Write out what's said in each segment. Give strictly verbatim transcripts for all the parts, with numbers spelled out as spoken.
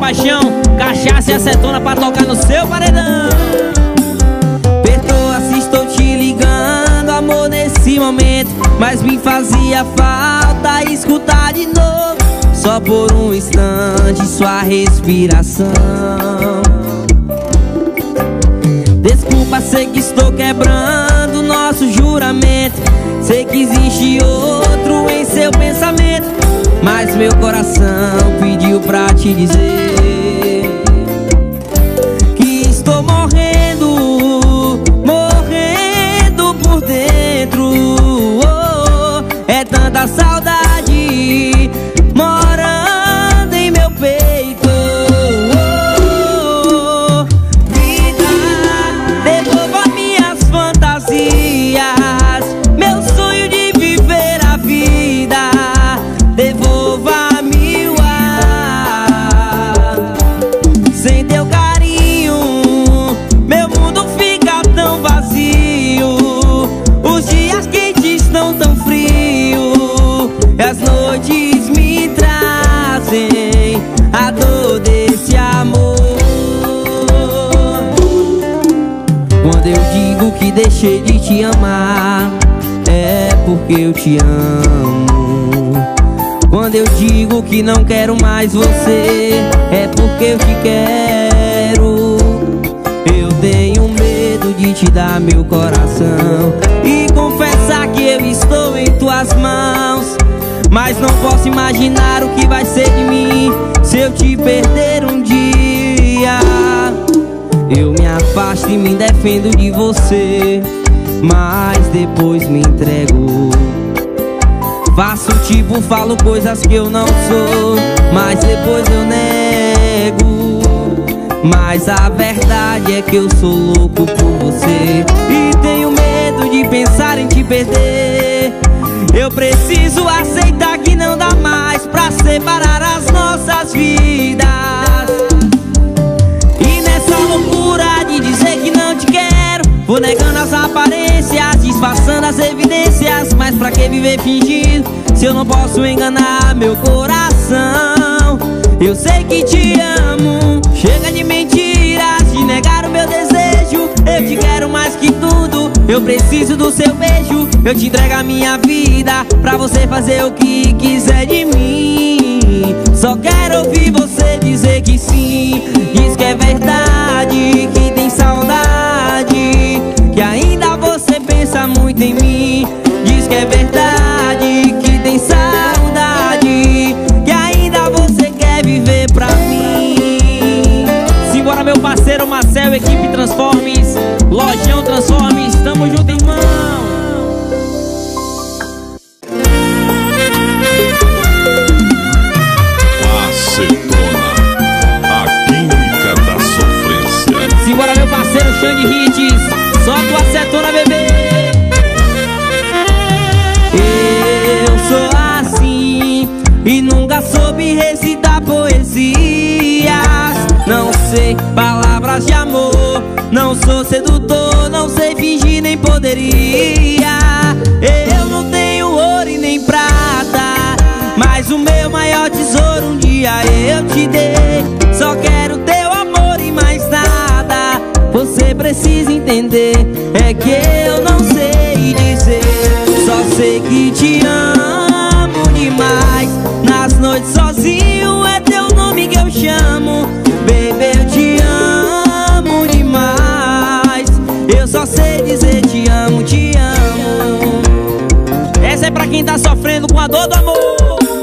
paixão, cachaça e acetona pra tocar no seu paredão. Perdoa se estou te ligando, amor, nesse momento, mas me fazia falta escutar de novo, só por um instante, sua respiração. Desculpa, sei que estou quebrando nosso juramento, sei que existe outro em seu pensamento, mas meu coração pediu pra te dizer que estou morrendo, morrendo por dentro. Oh, é tanta saudade morando em meu peito. Oh, vida, devolva minhas fantasias, meu sonho de viver a vida. Devolva-me o ar. Sem teu carinho, meu mundo fica tão vazio. Os dias quentes estão tão frios, e as noites me trazem a dor desse amor. Quando eu digo que deixei de te amar, é porque eu te amo. Quando eu digo que não quero mais você, é porque eu te quero. Eu tenho medo de te dar meu coração e confessar que eu estou em tuas mãos, mas não posso imaginar o que vai ser de mim se eu te perder um dia. Eu me afasto e me defendo de você, mas depois me entrego. Faço tipo, falo coisas que eu não sou, mas depois eu nego. Mas a verdade é que eu sou louco por você e tenho medo de pensar em te perder. Eu preciso aceitar que não dá mais pra separar as nossas vidas. E nessa loucura de dizer que não te quero, vou negando as aparências, disfarçando as evidências. Mas pra que viver fingindo se eu não posso enganar meu coração? Eu sei que te amo, chega de mentiras, de negar o meu desejo. Eu te quero mais que tudo, eu preciso do seu beijo. Eu te entrego a minha vida pra você fazer o que quiser de mim. Só quero ouvir você dizer que sim. Diz que é verdade, que tem saudade, que ainda você pensa muito em mim. Diz que é verdade, que tem saudade, que ainda você quer viver pra mim. Simbora, meu parceiro Marcel, equipe Transformes, Lojão Transformes, tamo junto, irmão. Acetona, a química da sofrência. Simbora, meu parceiro Xande Hits, solta o acetona, bebê. Eu sou assim e nunca soube recitar poesias. Não sei palavras de amor, não sou sedutor, não sei fingir nem poderia. Eu não tenho ouro e nem prata, mas o meu maior tesouro um dia eu te dei. Só quero teu amor e mais nada. Você precisa entender, é que eu não sei dizer. Só sei que te amo demais. Nas noites sozinho é teu nome que eu chamo. Baby, eu te amo demais. Eu só sei dizer te amo, te amo. Essa é pra quem tá sofrendo com a dor do amor.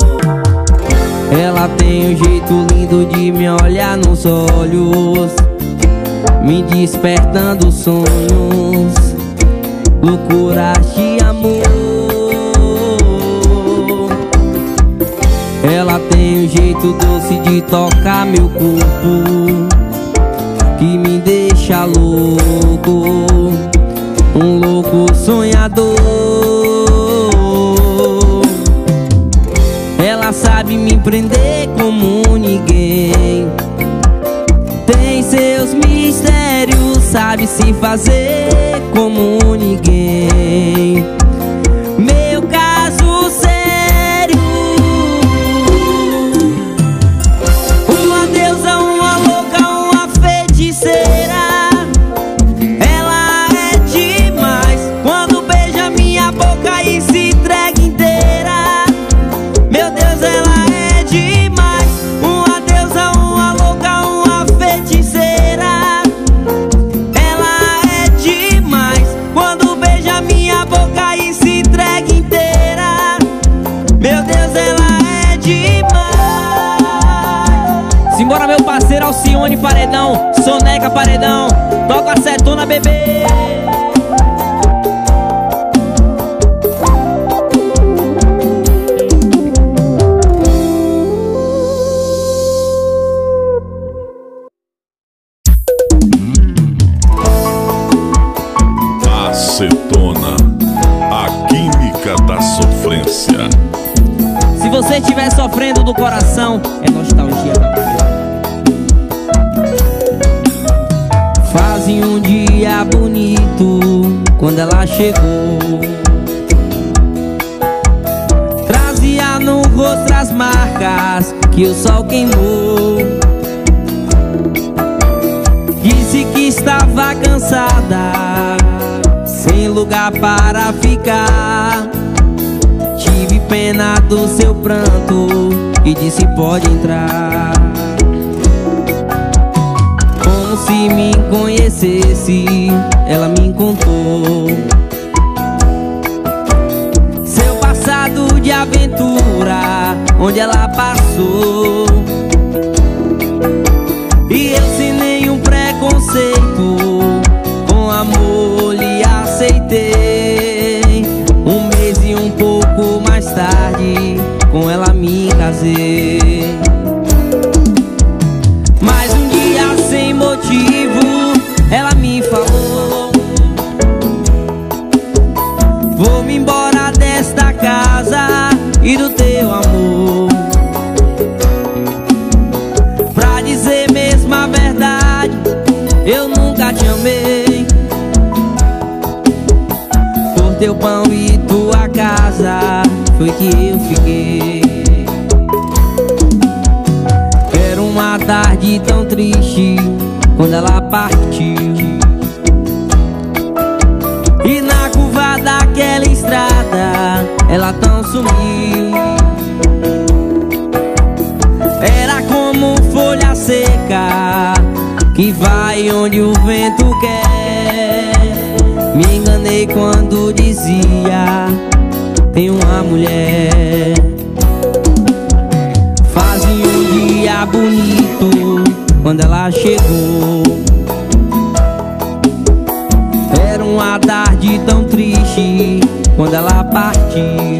Ela tem um jeito lindo de me olhar nos olhos, me despertando sonhos, loucuras de amor. Ela tem um jeito doce de tocar meu corpo, que me deixa louco, um louco sonhador. Ela sabe me prender como ninguém, tem seus mistérios, sabe se fazer como ninguém. Meu caso sério, um adeus a Simone Paredão, Soneca Paredão, toca acetona, bebê. Acetona, a química da sofrência. Se você estiver sofrendo do coração, é nostalgia da praia. Fazem um dia bonito quando ela chegou. Trazia no rosto as marcas que o sol queimou. Disse que estava cansada, sem lugar para ficar. Tive pena do seu pranto e disse pode entrar. Como se me conhecesse, ela me contou seu passado de aventura, onde ela passou. E eu sem nenhum preconceito, com amor lhe aceitei. Um mês e um pouco mais tarde, com ela me casei. Mas um dia sem motivo, ela me falou: vou-me embora desta casa e do teu amor. Pra dizer mesmo a verdade, eu nunca te amei. Por teu pão e tua casa foi que eu fiquei. Era uma tarde tão triste quando ela partiu. E na curva daquela estrada ela tão sumiu. Era como folha seca que vai onde o vento quer. Me enganei quando dizia tem uma mulher. Fazia um dia bonito quando ela chegou. Era uma tarde tão triste quando ela partiu.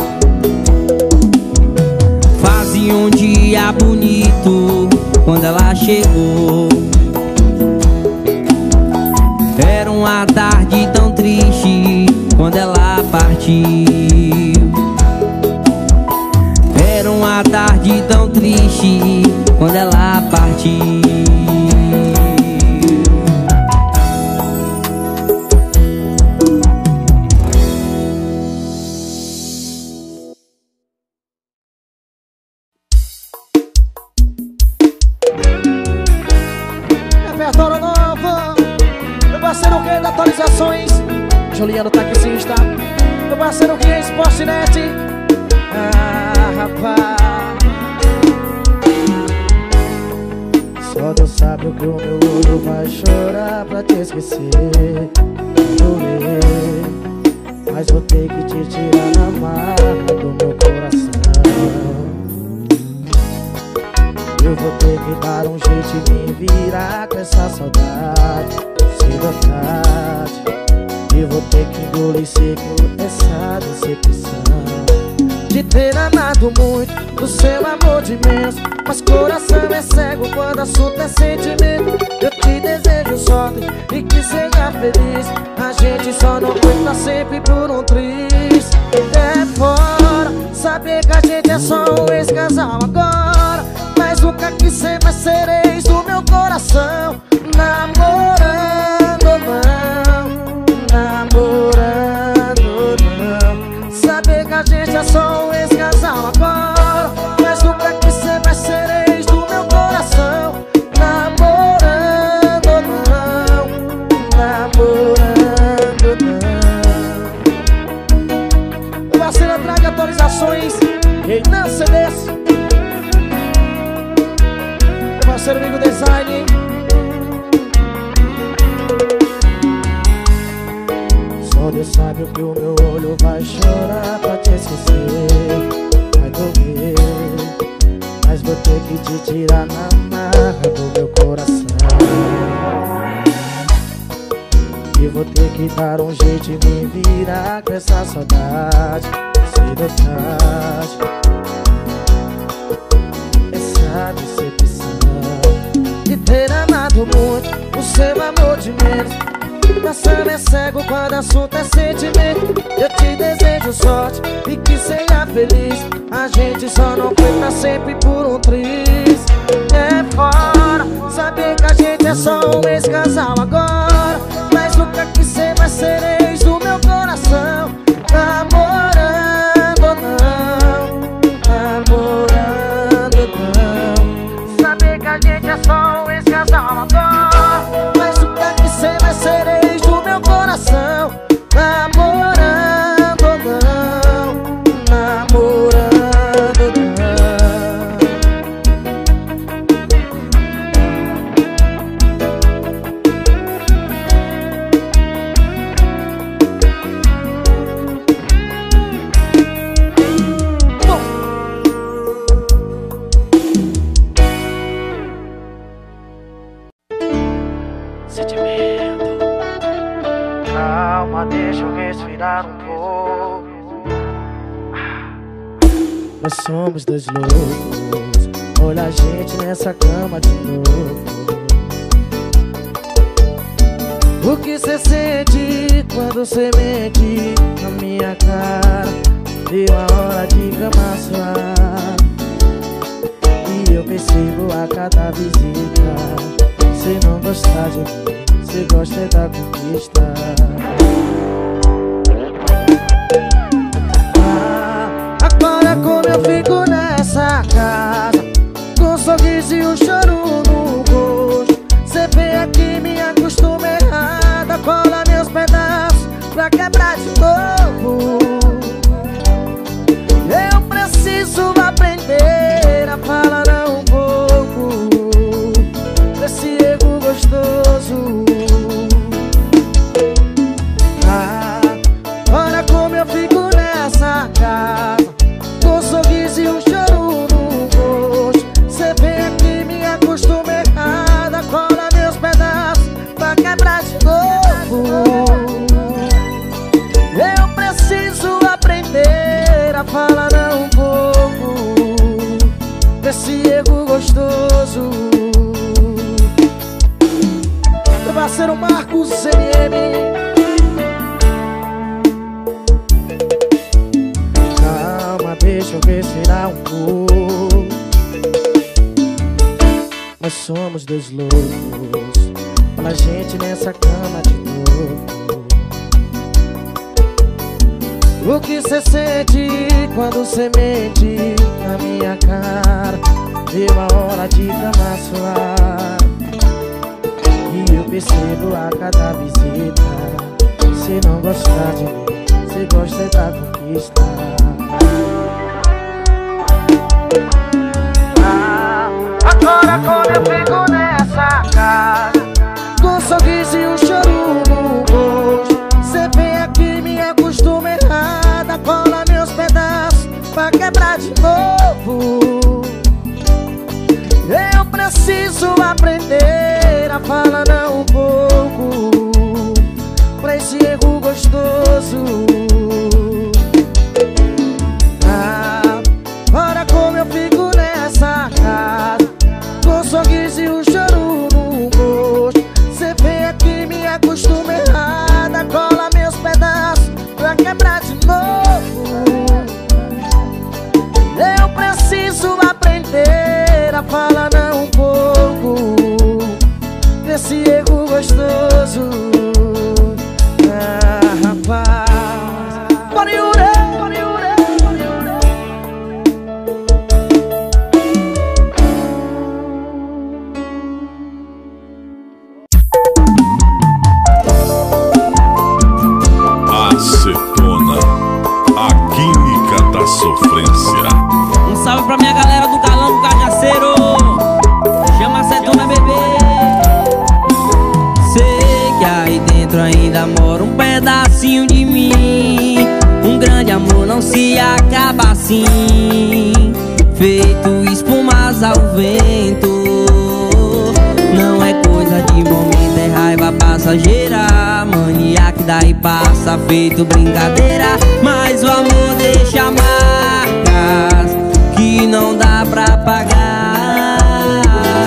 Fazia um dia bonito quando ela chegou. Era uma tarde tão triste quando ela partiu. Era uma tarde tão triste quando ela partiu. Repertório novo, meu parceiro que é da atualizações, Juliano Taxista, meu parceiro que é Sportnet. Ah, rapaz, só Deus sabe o que o meu olho vai chorar pra te esquecer. Doer, mas vou ter que te tirar na marra do meu coração. Eu vou ter que dar um jeito de me virar com essa saudade, cedo à tarde. Eu vou ter que engolir seco essa decepção de ter amado muito do seu amor de imenso. Mas coração é cego quando assunto é sentimento. Eu te desejo sorte e que seja feliz. A gente só não conta sempre por um triz. É fora saber que a gente é só um ex-casal agora, mas nunca quis ser, mas sereis do meu coração. Namorando não, namorando não. Saber que a gente é só um ex-casal agora, mas nunca quis ser, mas sereis do meu coração. Namorando não, namorando não. O parceiro traga atualizações e não C Ds. Meu parceiro amigo Design. Só Deus sabe o que o meu olho vai chorar pra te esquecer. Vai doer, mas vou ter que te tirar na marra do meu coração. e vou ter que dar um jeito e me virar com essa saudade, cedo ou tarde. Essa decepção de ter amado muito o seu amor de menos. Coração é cego quando assunto é sentimento. Eu te desejo sorte e que seja feliz. A gente só não foi pra sempre por um triz. É fora saber que a gente é só um ex-casal agora, mas nunca quis ser mais ser ex do meu coração. Namorando não, namorando não. Saber que a gente é só um ex-casal agora, mas nunca quis ser mais ser ex do meu coração. Namorando não, namorando não. Calma, deixa eu respirar um pouco. Nós somos dois loucos, olha a gente nessa cama de novo. O que cê sente quando cê mente na minha cara? Deu a hora de cama suar, e eu percebo a cada visita. Cê não gosta de mim, cê gosta da conquista. Ah, agora como eu fico nessa casa, com um sorriso e um choro no rosto. Cê vem aqui, me acostuma errada, cola meus pedaços pra quebrar de novo. Eu preciso aprender a falar não um pouco desse ego gostoso. Ah, olha como eu fico nessa casa, com um sorriso e um choro no rosto. Cê vem aqui, me acostuma errada, cola meus pedaços pra quebrar de novo. Eu preciso aprender a falar não um pouco desse ego gostoso. Meu parceiro Marcos M M. Calma, deixa eu respirar um pouco. Nós somos dois loucos, olha a gente nessa cama de novo. O que cê sente quando cê mente na minha cara? Deu a hora de cama suar, e eu percebo a cada visita. Cê não gosta de mim, cê gosta da conquista. Ah, agora como eu fico nessa casa, com um sorriso e um choro no rosto. Cê vem aqui, me acostuma errada, cola meus pedaços pra quebrar de novo. Eu preciso aprender a falar não um pouco pra esse erro gostoso. Ah, olha como eu fico nessa casa, com um sorriso e um choro no rosto. Cê vem aqui, me acostuma errada, cola meus pedaços pra quebrar de novo. Eu preciso aprender a falar não um pouco desse erro gostoso. Ah, rapaz, bora Yuri, bora Yuri, bora Yuri. Acetona, a química da sofrência. Um salve pra minha galera do Galão do Cajaceiro. Chama Acetona, bebê. Sei que aí dentro ainda mora um pedacinho de mim. Um grande amor não se acaba assim, feito espumas ao vento. Não é coisa de momento, é raiva passageira. Amanhã que daí passa feito brincadeira, mas o amor deixa marcas que não dá pra pagar.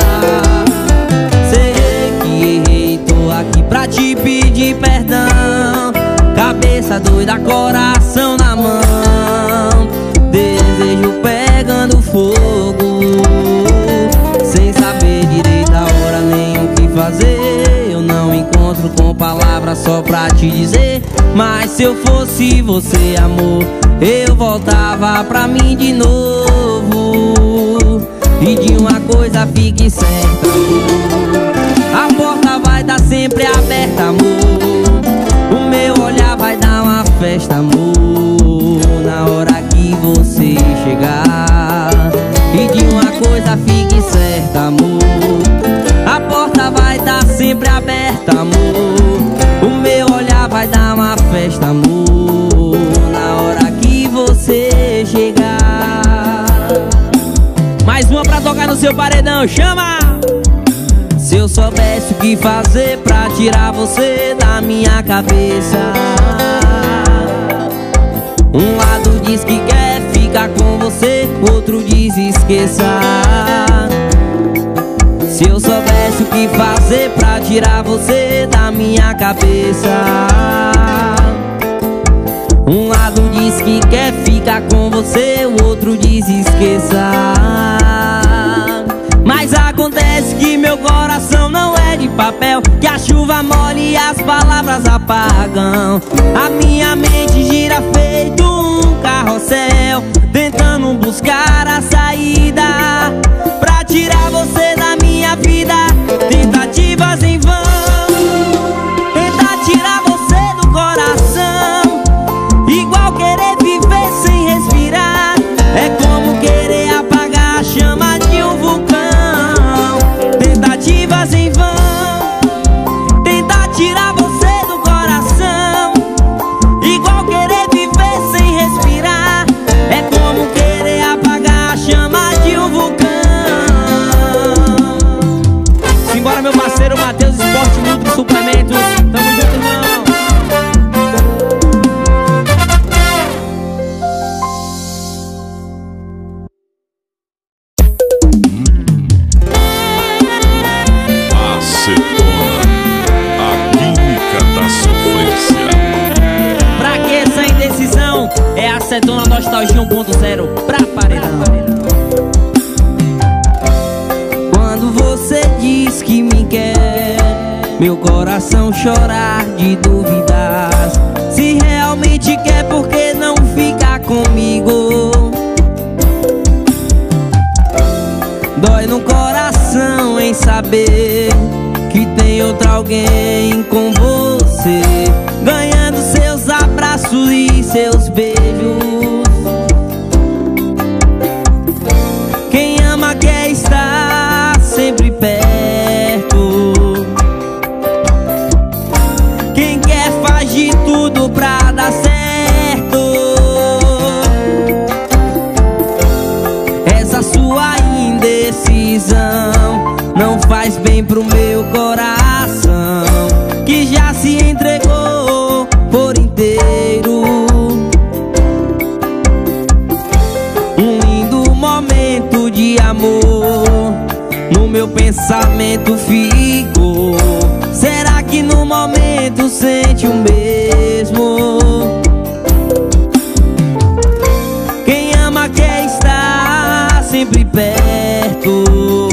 Sei que errei, tô aqui pra te pedir perdão. Cabeça doida, coração na mão, desejo pegando fogo, sem saber direito a hora nem o que fazer. Eu não encontro com palavras só pra te dizer, mas se eu fosse você, amor, eu voltava pra mim de novo. E de uma coisa fique certa, a porta vai dar sempre aberta, amor. O meu olhar vai dar uma festa, amor, na hora que você chegar. E de uma coisa fique certa, amor, a porta vai dar sempre aberta, amor. O meu olhar vai dar uma festa, amor, na hora que você chegar. Mais uma pra tocar no seu paredão, chama! Se eu soubesse o que fazer pra tirar você da minha cabeça. Um lado diz que quer ficar com você, outro diz esqueça. Se eu soubesse o que fazer pra tirar você da minha cabeça. Um lado diz que quer ficar com você, o outro diz esqueça. Mas acontece que meu coração não é de papel, que a chuva molha e as palavras apagam. A minha mente gira feito um carrossel, tentando buscar a saída pra tirar você da minha vida. Tentativas em vão, tentar tirar você do coração, igual querer viver sem respirar. É como querer apagar a chama de um vulcão. Tentativas em vão, tentar tirar você do coração, igual querer viver sem respirar. É como querer apagar a chama de um vulcão. Simbora, meu parceiro Matheus, Esporte Nutri Suplementos. Tamo junto, irmão. Acetona Nostalgia um ponto zero pra paredão. Quando você diz que me quer, meu coração chorar de dúvidas. Se realmente quer, por que não ficar comigo? Dói no coração em saber que tem outra alguém com você, ganhando seus abraços e seus beijos. Quem ama quer estar sempre perto, quem quer faz de tudo pra dar certo. Essa sua indecisão não faz bem pro meu coração, que já se entregou por inteiro. Um lindo momento de amor no meu pensamento ficou. Será que no momento sente o mesmo? Quem ama quer estar sempre perto,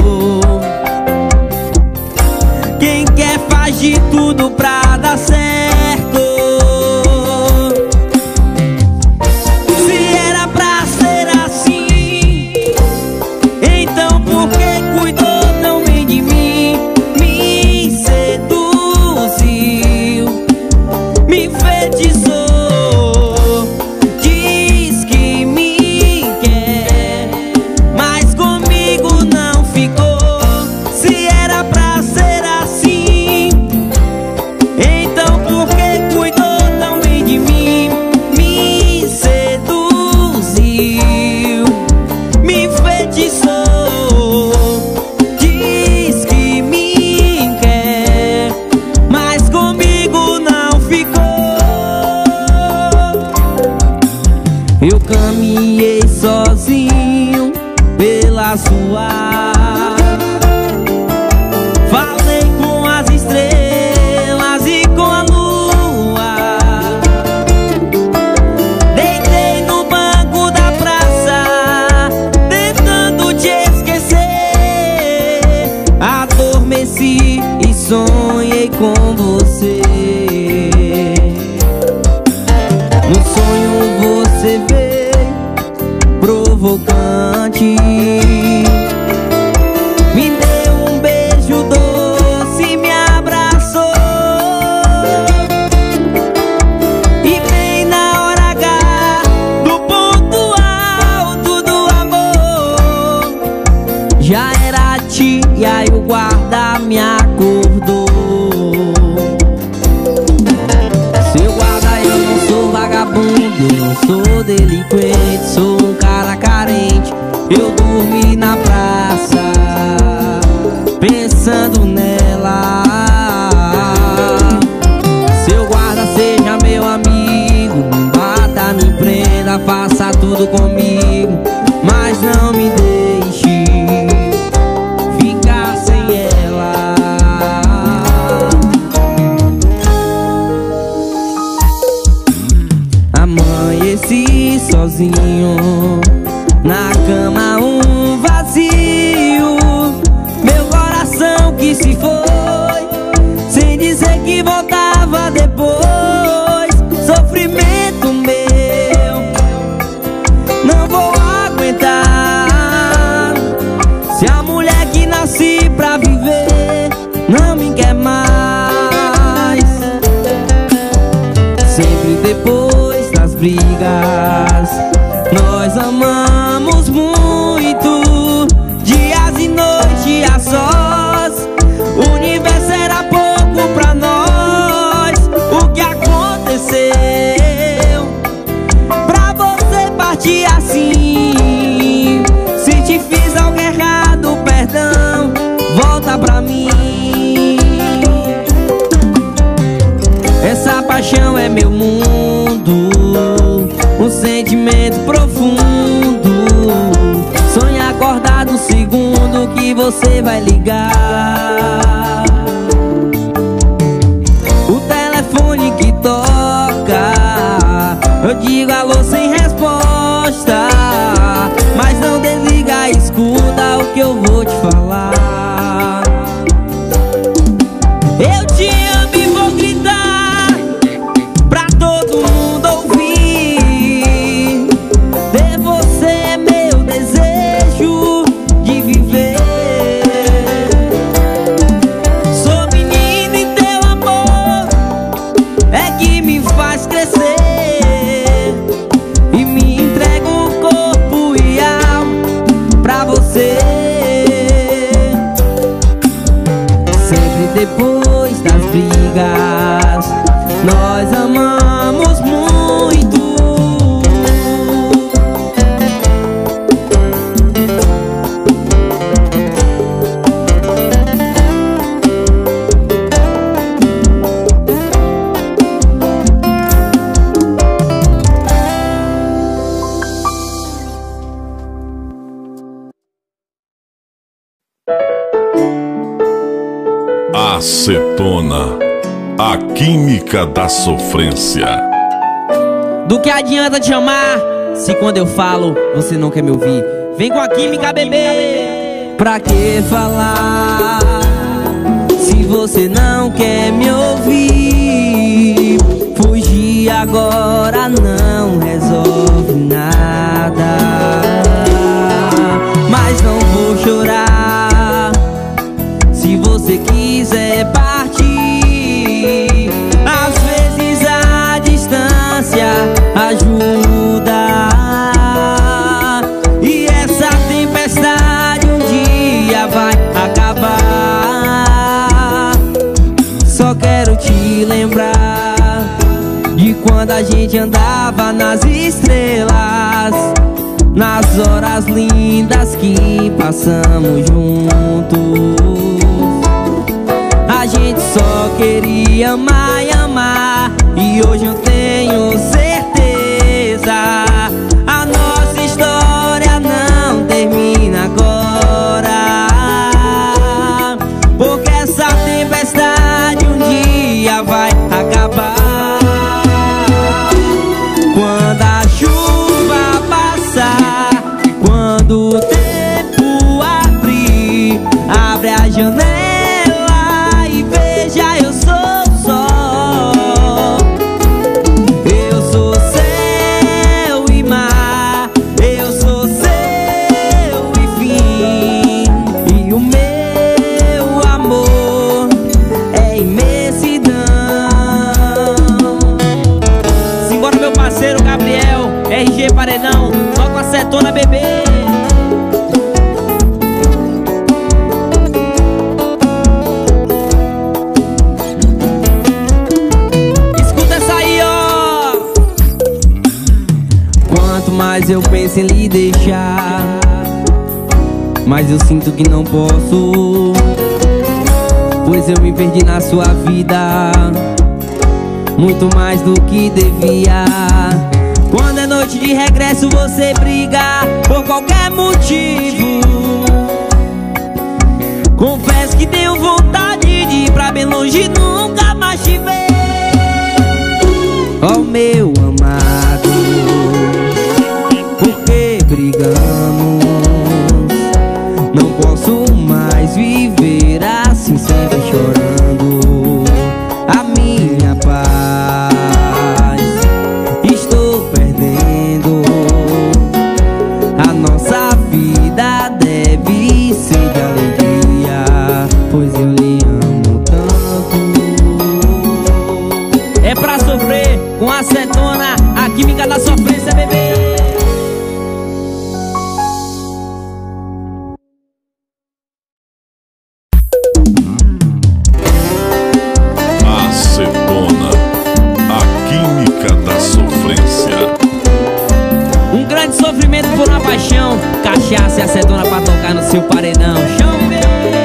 quem quer faz de tudo pra dar certo. Se era pra ser assim, então por que cuidou tão bem de mim? Me seduziu, me enfeitiçou. mundo, eu não sou delinquente, sou um cara carente. Eu dormi na praça, pensando nela. Seu guarda seja meu amigo, me bata, me prenda, faça tudo comigo, mas não me deixe ficar sem ela. Amanheci sozinho, na cama um vazio, meu coração que se foi, sem dizer que voltava depois. Sofrimento meu, não vou aguentar. Se a mulher que nasci pra viver não me quer mais. Sempre depois das brigas, nós amamos muito, dias e noites a sós. O universo era pouco pra nós. O que aconteceu pra você partir assim? Se te fiz algo errado, perdão, volta pra mim. Essa paixão é meu mundo, um sentimento profundo. Sonha acordado, segundo que você vai ligar. O telefone que toca, eu digo alô sem resposta, mas não desliga, escuta o que eu vou te falar. Eu te amo e vou gritar pra todo mundo ouvir. Ter você é meu desejo de viver. Sou menino e teu amor é que me faz crescer, e me entrego corpo e alma pra você. Sempre depois das brigas, nós amamos muito. Acetona, a química da sofrência. Do que adianta te amar se quando eu falo você não quer me ouvir? Vem com a química, bebê. Pra que falar se você não quer me ouvir? Fugir agora não resolve nada, mas não vou chorar se você quiser partir. Às vezes a distância ajuda, e essa tempestade um dia vai acabar. Só quero te lembrar de quando a gente andava nas estrelas, nas horas lindas que passamos juntos. A gente só queria amar e amar, e hoje eu tenho certeza, a nossa história não termina agora, porque essa tempestade um dia vai acabar. Quando a chuva passar, quando o tempo abrir, abre a janela, eu sou sol, eu sou céu e mar, eu sou seu e fim, e o meu amor é imensidão. Simbora, meu parceiro Gabriel, R G Paredão, toca a Acetona, bebê. eu penso em lhe deixar, mas eu sinto que não posso, pois eu me perdi na sua vida, muito mais do que devia. Quando é noite de regresso você briga por qualquer motivo. Confesso que tenho vontade de ir pra bem longe e nunca mais te ver. Oh meu amado, por que brigamos? Não posso mais viver assim, sempre chorando a minha paz. Estou perdendo, a nossa vida deve ser de alegria, pois eu lhe amo tanto. É pra sofrer com acetona, a química da sofrência, bebê. Acetona, a química da sofrência. Um grande sofrimento por uma paixão, cachaça e acetona pra tocar no seu paredão. Chama, bebê.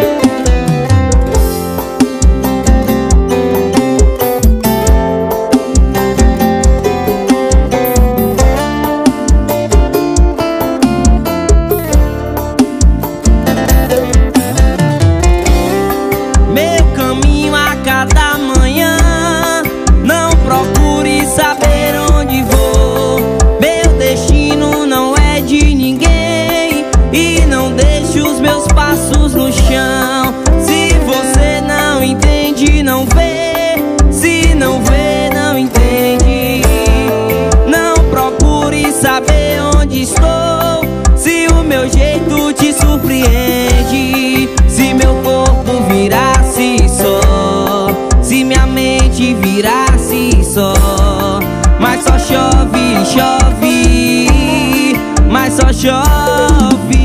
No chão, se você não entende, não vê. Se não vê, não entende. Não procure saber onde estou, se o meu jeito te surpreende. Se meu corpo virasse só, se minha mente virasse só. Mas só chove, chove, mas só chove.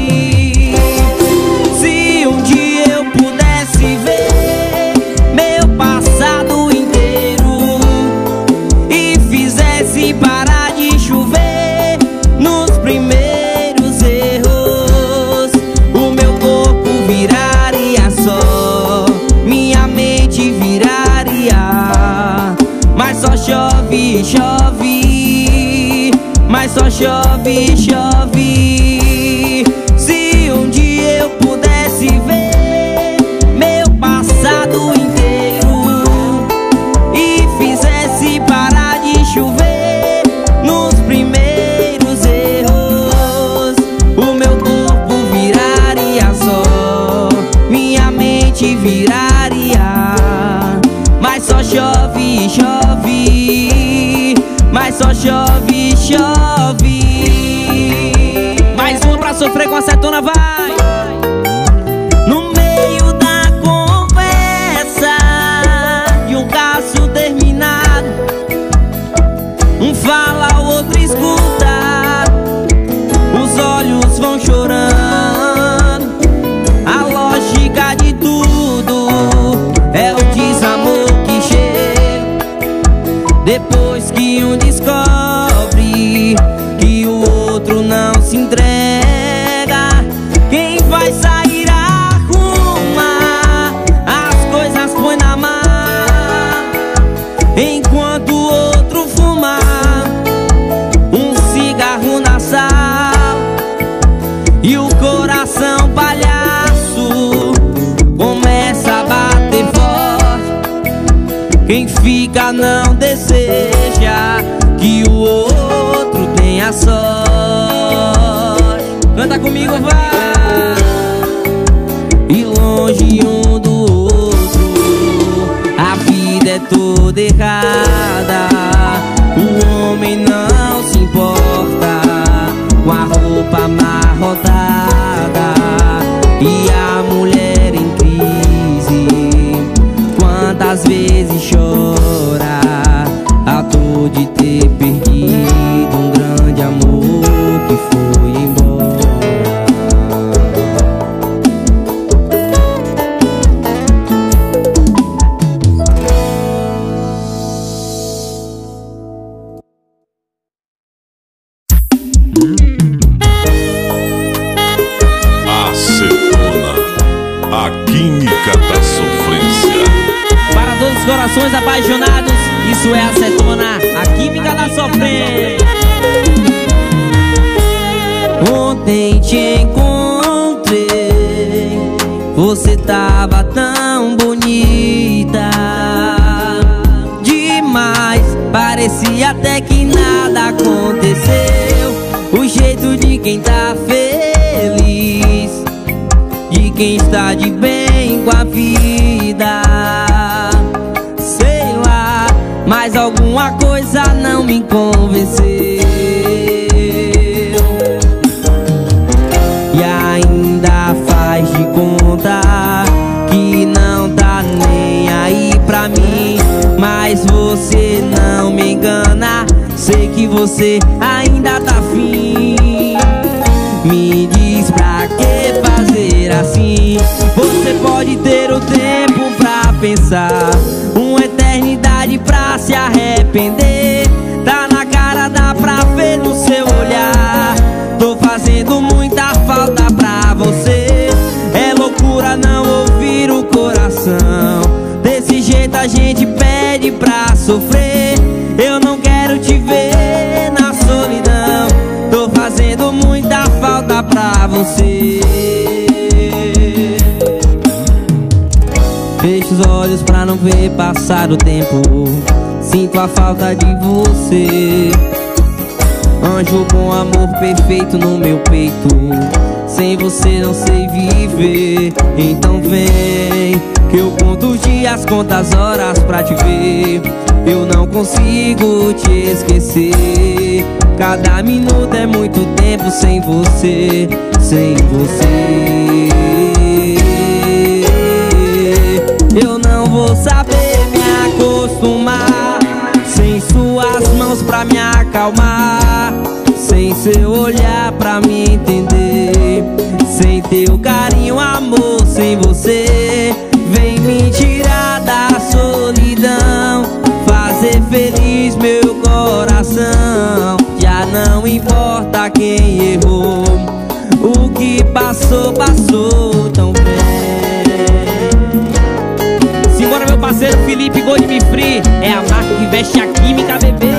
Parar de chover nos primeiros erros, o meu corpo viraria só, minha mente viraria. Mas só chove, chove, mas só chove, chove. Se um dia eu pudesse ver meu passado inteiro e fizesse parar de chover nos primeiros erros, o meu corpo viraria só, minha mente viraria. Mas só chove, chove, mas só chove, chove. Mais uma pra sofrer com acetona, vai! No meio da conversa de um caso terminado, um fala, o outro escuta, os olhos vão chorando. A lógica de tudo é o desamor que chega depois que um descobre que o outro não se entrega. Quem vai sair arruma as coisas, põe na mão, enquanto o outro fuma um cigarro na sala. E o coração palhaço começa a bater forte. Quem fica não deseja que o outro tenha sorte. Canta comigo, vai! E longe um do outro, a vida é toda errada. O homem não se importa com a roupa amarrotada e a mulher em crise. Quantas vezes chora a dor de ter perdido um grande amor que foi embora. os corações apaixonados. Isso é acetona, a química da sofrência. Ontem te encontrei, você tava tão bonita demais, parecia até que nada aconteceu. O jeito de quem tá feliz, de quem está de bem com a vida. Sei lá, mas alguma coisa não me convenceu. E ainda faz de conta que não tá nem aí pra mim. Mas você não me engana, sei que você ainda tá afim. Me diz pra que fazer assim? Você pode ter o tempo pra pensar, uma eternidade pra se arrepender. Tá na cara, dá pra ver no seu olhar. Tô fazendo muita falta pra você. É loucura não ouvir o coração. Desse jeito a gente pede pra sofrer. Eu não quero te ver na solidão. Tô fazendo muita falta pra você. Fecho os olhos pra não ver passar o tempo. Sinto a falta de você. Anjo bom, amor perfeito no meu peito. Sem você não sei viver. Então vem, que eu conto os dias, conto as horas pra te ver. Eu não consigo te esquecer. Cada minuto é muito tempo sem você, sem você. Eu não vou saber me acostumar sem suas mãos pra me acalmar, sem seu olhar pra me entender, sem teu carinho, amor, sem você. Vem me tirar da solidão, fazer feliz meu coração. Já não importa quem errou, o que passou, passou tão bem. Simbora, meu parceiro Felipe Gold Me Free, é a marca que veste a química, bebê.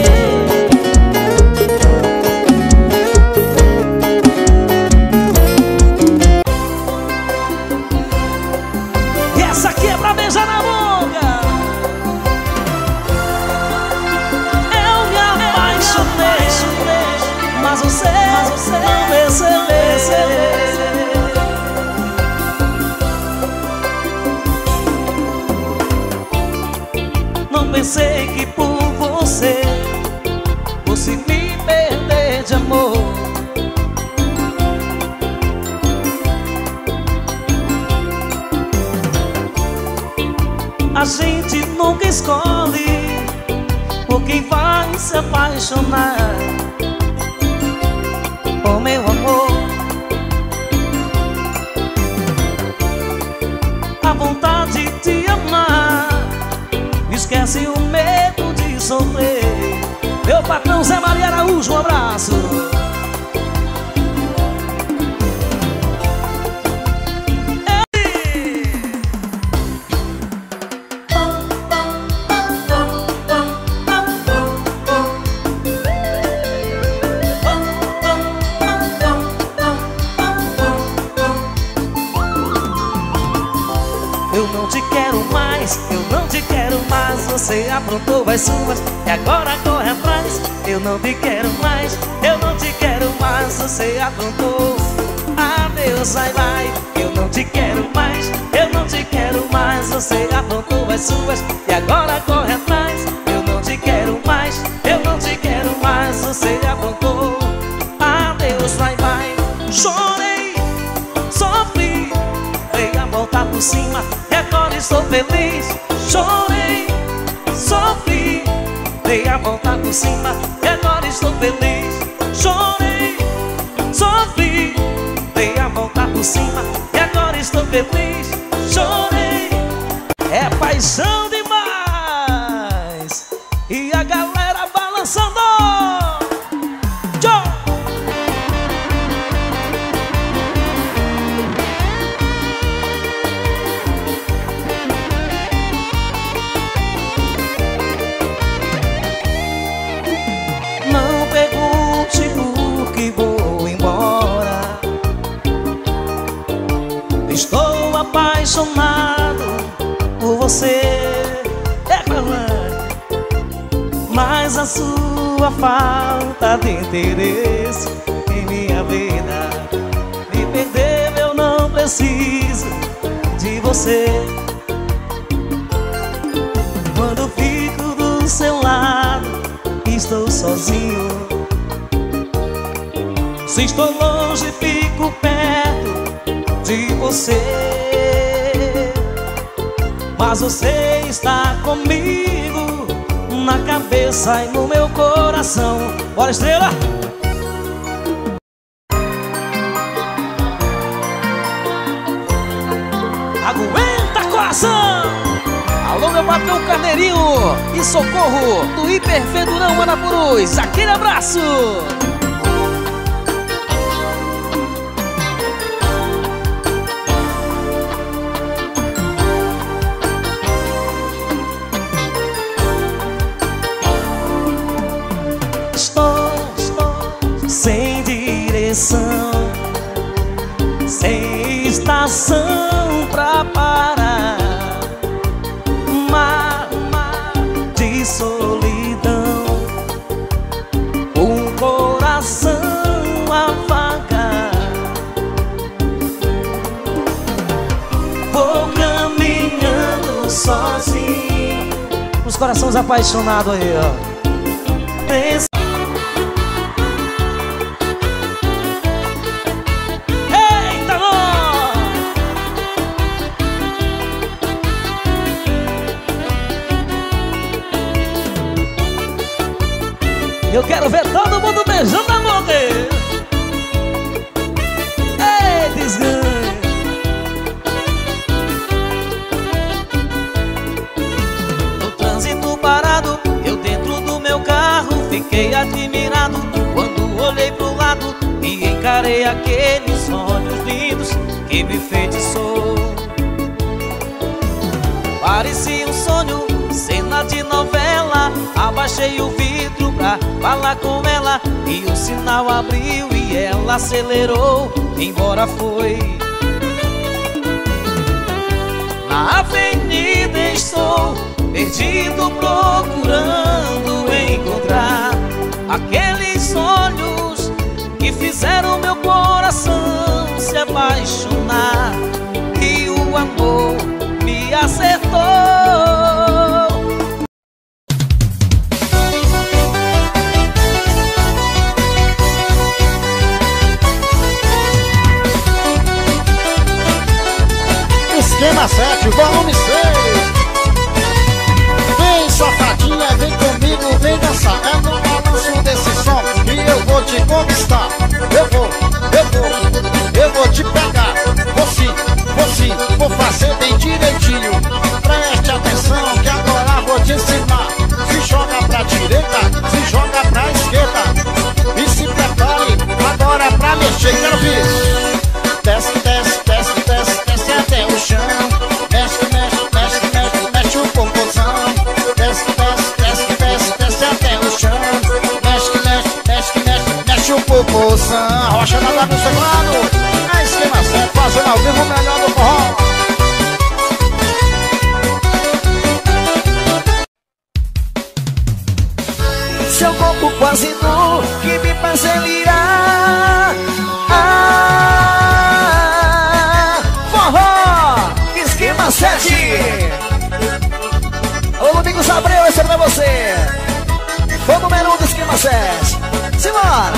E essa aqui é pra beijar na boca. Eu me apaixonei, mas você, mas você não percebeu. Não pensei que por você fosse me perder de amor. A gente nunca escolhe por quem vai se apaixonar. Oh meu amor, a vontade de amar esquece o medo de sofrer. Meu patrão Zé Maria Araújo, um abraço. Eu não te quero mais, eu não te quero mais. Você aprontou as suas e agora corre atrás. Eu não te quero mais, eu não te quero mais. Você aprontou, adeus, vai, vai. Eu não te quero mais, eu não te quero mais. Você aprontou as suas e agora corre atrás. Eu não te quero mais, eu não te quero mais. Você aprontou, adeus, vai, vai. Chorei, sofri, dei a volta por cima e agora estou feliz. Chorei, sofri, dei a volta por cima e agora estou feliz. Chorei, sofri, dei a volta por cima e agora estou feliz. Chorei, é paixão demais. E a galera balançando. Tchau. mas a sua falta de interesse em minha vida me perdeu. Eu não preciso de você. Quando fico do seu lado, estou sozinho. Se estou longe, fico perto de você. Mas você está comigo, na cabeça e no meu coração. Bora, estrela! Aguenta, coração! Alô, meu patrão Carneirinho e Socorro do Hiperfedurão Anapurus. Aquele abraço! Estou, estou sem direção, sem estação pra parar. Mar, mar de solidão, um coração a vagar. Vou caminhando sozinho. Os corações apaixonados aí, ó. Pensa. Eita, amor! Eu quero ver todo mundo beijando a boca. Ei, desganho. No trânsito parado, eu dentro do meu carro, fiquei admirado quando olhei pro lado e encarei aqueles olhos lindos que me enfeitiçou. Parecia um sonho, cena de novela. Abaixei o vidro pra falar com ela e o sinal abriu e ela acelerou, embora foi. Na avenida estou perdido, procurando encontrar aqueles olhos que fizeram meu coração se apaixonar. E o amor me acertou. Esquema sete, volume seis. Vem, safadinha, vem comigo, vem dançar. É no balanço desse som que eu vou te conquistar. Eu vou, eu vou, eu vou te pegar. Vou sim, vou sim, vou fazer bem direitinho. Preste atenção que agora vou te ensinar. Se joga pra direita, se joga pra esquerda. E se prepare agora pra mexer. Quero ver. Desce, desce, desce, desce, desce até o chão. Mexe, mexe, mexe, mexe, mexe o popozão. Desce, desce, desce, desce, desce até o chão. Mexe, mexe, mexe, mexe, mexe o popozão. Rocha nada no celular. A esquema sete, fazendo ao vivo o melhor do forró. Seu corpo quase nu que me faz delirar. Ah, forró, esquema sete. Ô Domingos Abreu, esse é pra você. Foi o número um do esquema sete. Simbora.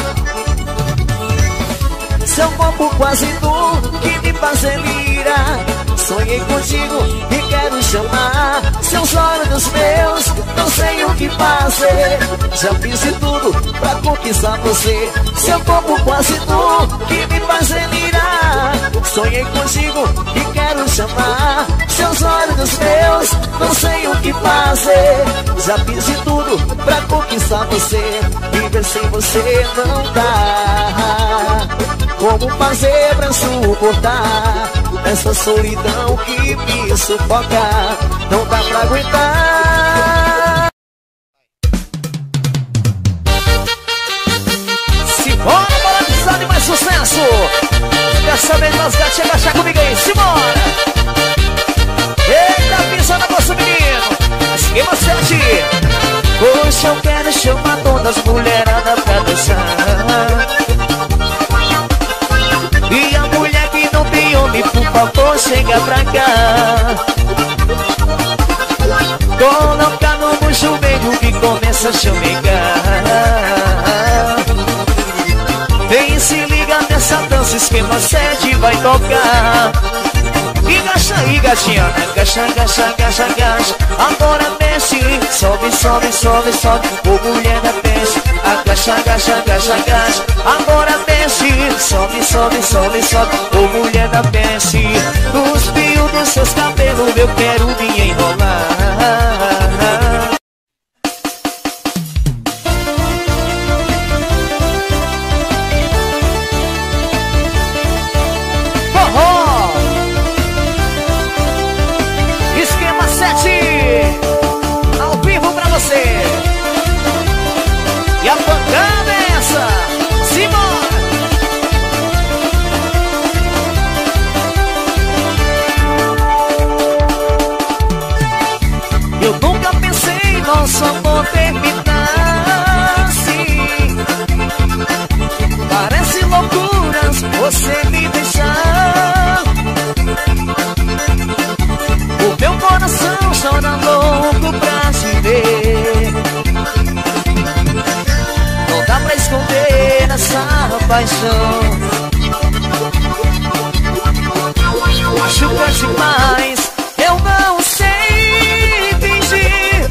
Seu corpo quase nu que me faz delirar. Sonhei contigo e quero chamar seus olhos meus, não sei o que fazer. Já fiz de tudo pra conquistar você. Seu corpo quase nu que me faz delirar. Sonhei contigo e quero chamar seus olhos meus, não sei o que fazer. Já fiz de tudo pra conquistar você. Viver sem você não dá. Como fazer pra suportar essa solidão que me sufoca? Não dá pra aguentar. Simbora, bora pisar de mais sucesso. Dessa vez nós gatinhas agachar comigo aí, simbora. Eita, pisa na nossa menino. Esquema sete. Hoje eu quero chamar todas as mulheradas pra dançar. E a mulher que não tem homem, por favor, chega pra cá. Coloca no bucho meio que começa a chamegar. Vem se liga nessa dança, esquema sete vai tocar. E agacha aí, gatinha, agacha, agacha, agacha, agacha. Agora mexe, sobe, sobe, sobe, sobe. Ô mulher da peixe, agacha, agacha, agacha, agacha. Agora mexe, sobe, sobe, sobe, sobe. Ô mulher da peixe, nos fios dos seus cabelos eu quero me enrolar. Ao vivo pra você. E a pancada é essa. Simbora. Eu nunca pensei nosso amor terminar assim. Parece loucuras você me deixar. O meu coração chora louco pra te ver. Não dá pra esconder essa paixão. Machuca demais, eu não sei fingir.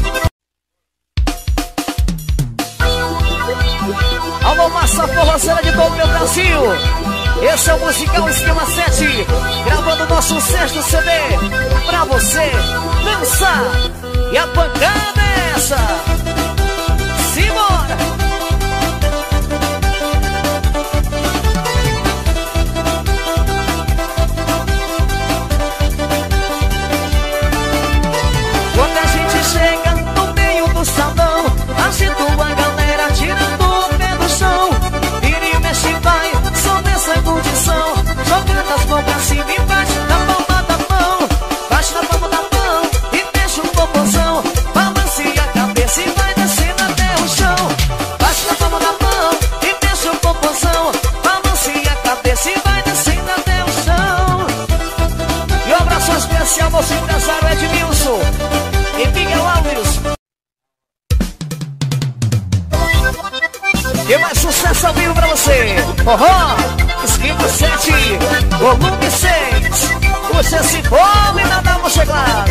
Alô, massa forroceira de todo o meu Brasil. Esse é o musical Esquema sete, gravando nosso sexto C D pra você dançar. E a pancada é essa. Simbora! Quando a gente chega no meio do salão, agita a galera tirando o pé do chão. Vira e mexe vai, só nessa condição. Jogando as mãos pra cima e bate na palma da mão. Bate na palma da mão e mexe um popozão. Balance a cabeça e vai descendo até o chão. Bate na palma da mão e mexe um popozão. Balance a cabeça e vai descendo até o chão. E um abraço especial ao nosso empresário Edmilson e Miguel Alves. E mais sucesso ao vivo pra você. Forró, Esquema sete, volume seis. Você se fome, nada vou chegar.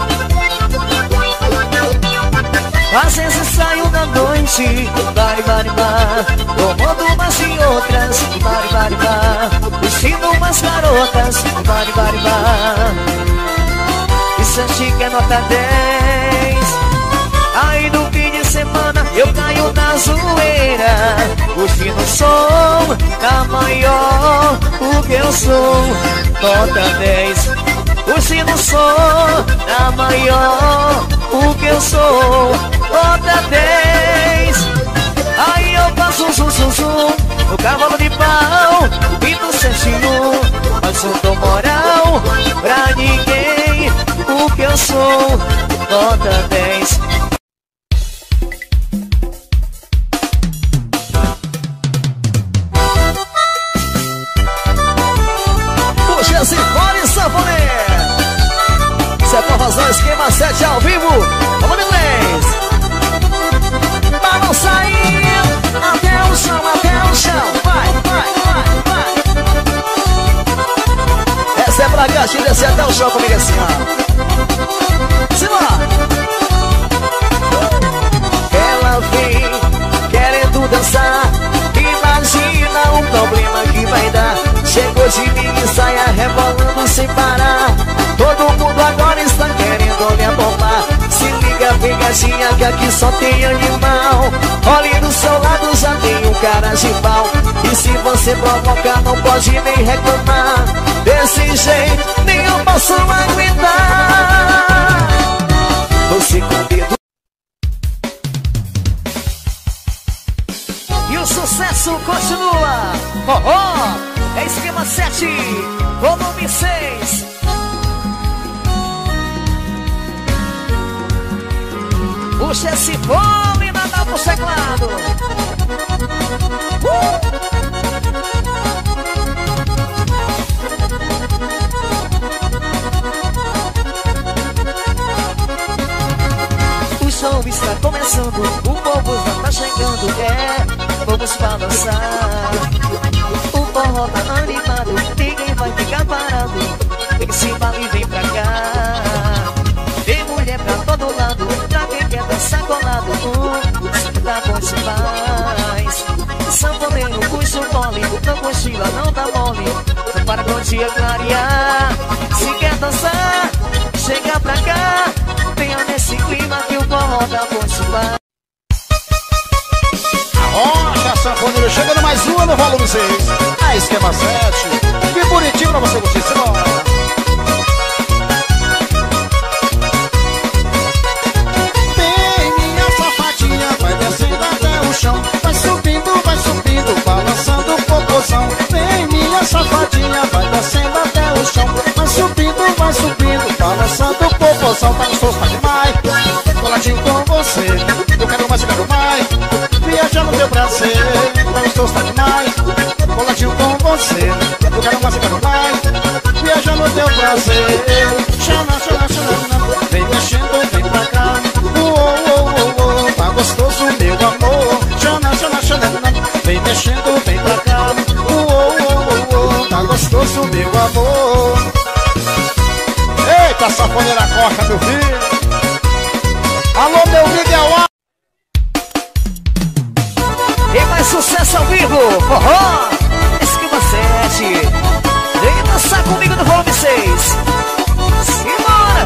Às vezes saio da noite, bari, bari, bar. Tomando umas e outras, bari, bari, bar. Vestindo umas garotas, bari, bari, bar. E sente que é nota dez. Aí no fim de semana eu caio na zoeira, curtindo o som da maior, o que eu sou, nota dez. Curtindo o som da maior, o que eu sou, nota dez. Aí eu passo um zum zum zum no cavalo de pau e no certinho, mas não dou moral pra ninguém, o que eu sou, nota dez. Simone Sanfoné. Isso é forrozão, Esquema sete ao vivo. Vamos no inglês. Vamos sair até o chão, até o chão. Vai, vai, vai, vai. Essa é pra gatinha descer até o chão comigo assim, ó. Simbora. Ela vem querendo dançar. Imagina o problema que vai dar. Chegou de mini saia rebolando sem parar. Todo mundo agora está querendo me abombar. Se liga, vem gatinha, que aqui só tem animal. Olhe do seu lado, já tem um cara de pau. E se você provocar, não pode nem reclamar. Desse jeito, nem eu posso aguentar. Você com dedo. E o sucesso continua. Oh, oh. É Esquema sete, volume seis. O Puxa esse fome, Natal pro teclado. Uh! O show está começando, o povo já tá chegando. É, vamos balançar. O forró tá animado, ninguém vai ficar parado. Esse baile vem pra cá. Tem mulher pra todo lado, pra quem quer dançar colado. Uh, tá bom demais. Sanfoneiro, puxa o mole, não cochila, não dá mole. Para com o dia clarear. Se quer dançar, chega pra cá. Venha nesse clima que o forró tá bom demais. Rocha Sanfoneiro, chegando mais uma no volume seis. A esquema sete. Que bonitinho pra você curtir, senhora. Vem, minha safadinha, vai descendo até o chão. Vai subindo, vai subindo, balançando o popozão. Vem, minha safadinha, vai descendo até o chão. Vai subindo, vai subindo, balançando o popozão. Tá gostoso, tá demais. Coladinho com você, eu quero mais, eu quero mais. Viajar no teu prazer, tá gostoso, tá demais. Coladinho com você, eu quero mais, eu quero mais. Viajar no teu prazer. Xana, xana, xana, vem mexendo, vem pra cá. Uou, uou, uou, uou, tá gostoso, meu amor. Xana, xana, xana, vem mexendo, vem pra cá. Uou, uou, uou, uou, tá gostoso, meu amor. Eita, sanfoneira corta, meu filho. Alô, meu Miguel. E mais sucesso ao vivo, forró, esquiva sete. Vem dançar comigo no volume seis. Simbora!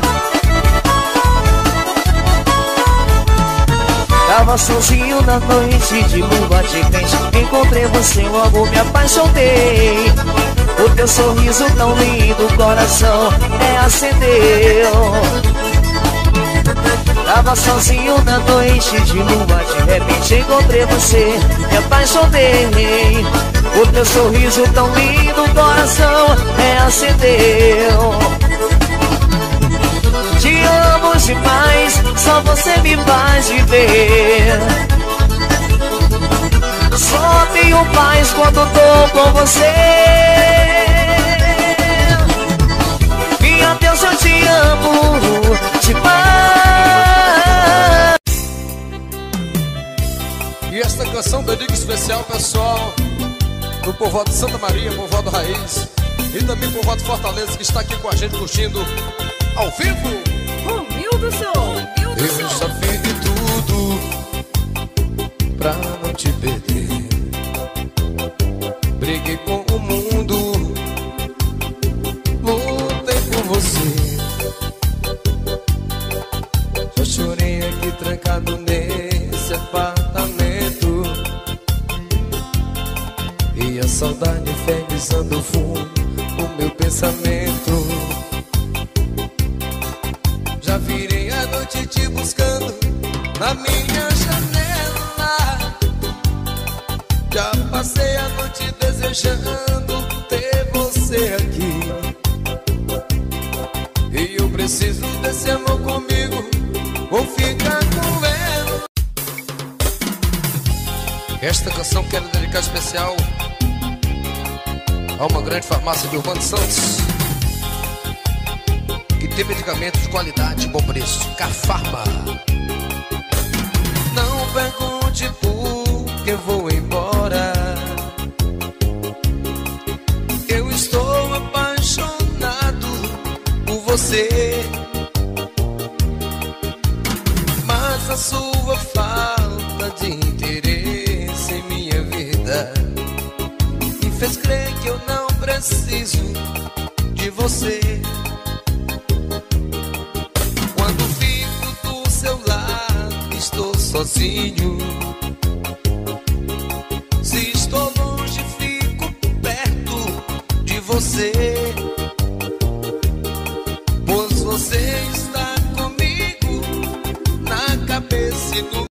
Tava sozinho na noite de lua de quente. Encontrei você, logo me apaixonei. O teu sorriso tão lindo, o coração é acendeu. Tava sozinho na noite de lua, de repente encontrei você, me apaixonei. O teu sorriso tão lindo, o coração é acendeu. Te amo demais, só você me faz viver. Só tenho paz quando tô com você. Minha Deus, eu te amo demais. E esta canção dedica especial, pessoal, do povoado de Santa Maria, povoado Raiz, e também o povoado Fortaleza, que está aqui com a gente curtindo ao vivo. Romildo Som, Romildo Eu já fiz de tudo pra não te perder. Briguei com o mundo, lutei por você. Já chorei aqui trancado nesse apartamento. E a saudade infernizando fundo o meu pensamento. Já virei a noite te buscando na minha janela. Já passei a noite desejando ter você aqui. E eu preciso desse amor comigo, vou ficar com ela. Esta canção quero dedicar especial a uma grande farmácia de Urbano Santos, que tem medicamentos de qualidade e bom preço. Cafarma. Não pergunte por que eu vou embora. Eu estou apaixonado por você, mas a sua falta de interesse em minha vida me fez crer que eu não preciso de você. Quando fico do seu lado, estou sozinho. Se estou longe, fico perto de você, pois você está comigo na cabeça e no